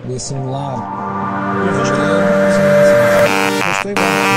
de simular. Eu arrastei. Sim, sim. Arrastei, mano.